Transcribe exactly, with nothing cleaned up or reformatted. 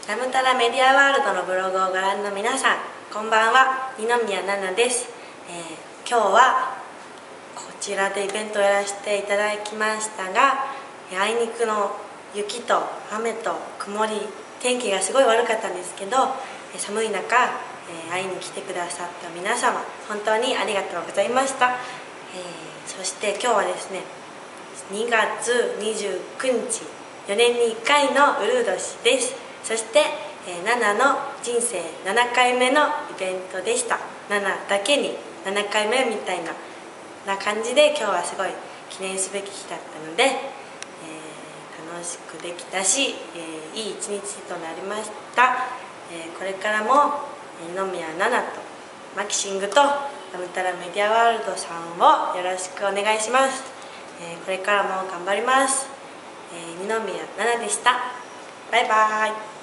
ラムタラメディアワールドのブログをご覧の皆さん、こんばんは。二宮奈々です、えー、今日はこちらでイベントをやらせていただきましたが、あいにくの雪と雨と曇り、天気がすごい悪かったんですけど、寒い中、えー、会いに来てくださった皆様、本当にありがとうございました。えー、そして今日はですね、にがつにじゅうくにち、よねんにいっかいのうるう年です。そして、えー、ナナの人生ななかいめのイベントでした。ナナだけにななかいめみたいなな感じで、今日はすごい記念すべき日だったので、えー、楽しくできたし、えー、いい一日となりました。えー、これからも二宮奈々とマキシングとラムタラメディアワールドさんをよろしくお願いします。えー、これからも頑張ります。えー、二宮奈々でした。バイバーイ。